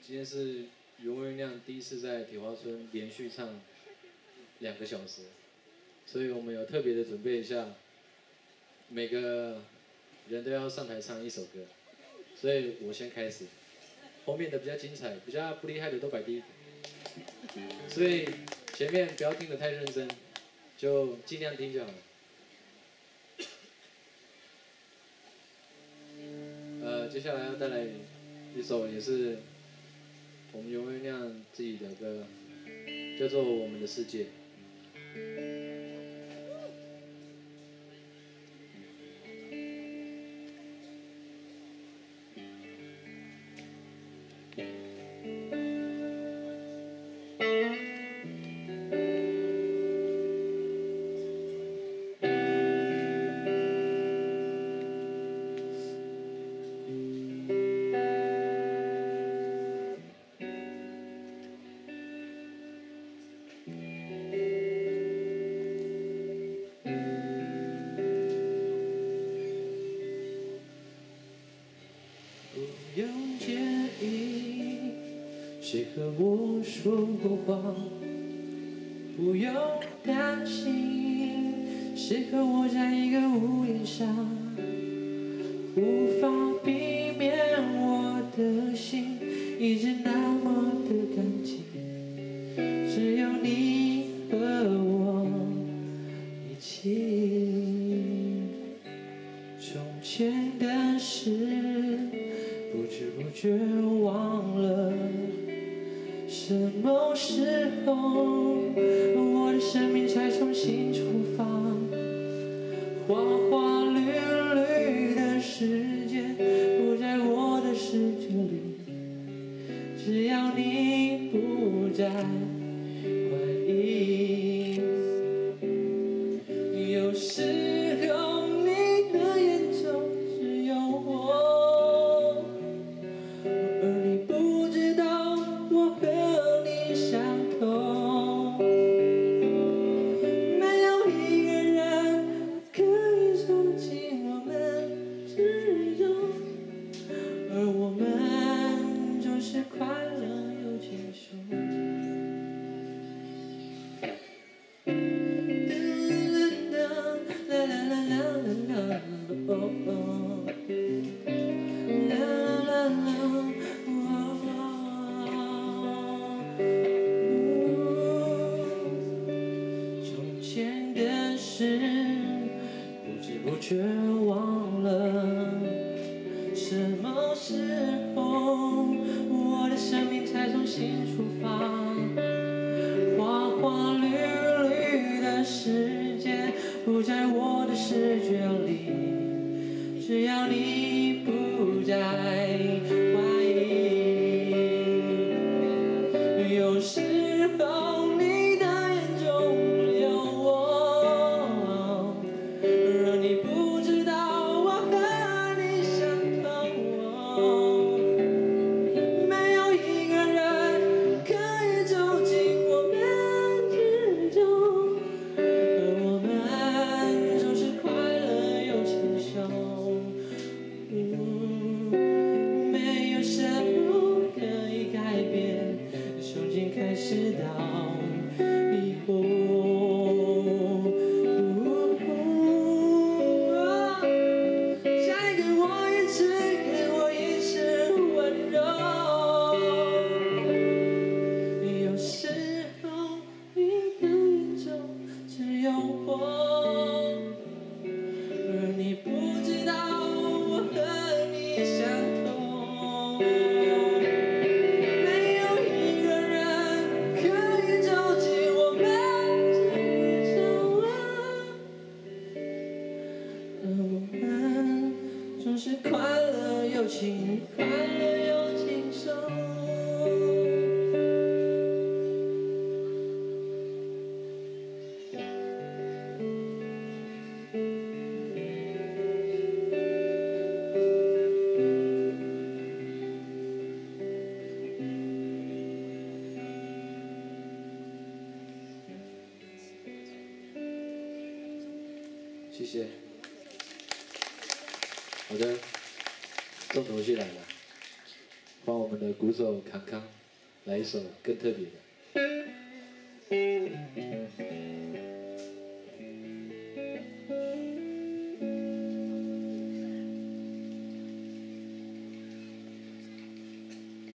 今天是余文亮第一次在铁花村连续唱2个小时，所以我们有特别的准备一下，每个人都要上台唱1首歌，所以我先开始，后面的比较精彩，比较不厉害的都摆第一个，所以前面不要听得太认真，就尽量听就好了。接下来要带来一首也是我们余文亮自己的歌，叫做《我们的世界》。不用介意谁和我说过谎，不用担心谁和我在一个屋檐下，无法避免我的心一直那么的干净，只有你和我一起。从前的事不知不觉忘了，什么时候我的生命才重新出发？花花绿绿的世界不在我的世界里，只要你不再怀疑。有时候你的眼中只有我，而你不知道我和你相同。没有一个人可以走进我们之中，而我们总是快乐又轻松。从前的事不知不觉忘了，什么时候我的生命才重新出发？花花绿绿的世界不在我的视觉里，只要你不再怀疑。有时候你的眼中只有我，而你不知道我和你相同。没有一个人可以走进我们之中，而我们总是快乐又轻松。没有什么可以改变，从今开始到以后。再给我一次，给我一次温柔。有时候你的眼中只有我，而你不知道我和你相同。没有一个人可以走进我们之中，而我们总是快乐又轻松。谢谢。好的，重头戏来了。 帮我们的鼓手康康来一首更特别的。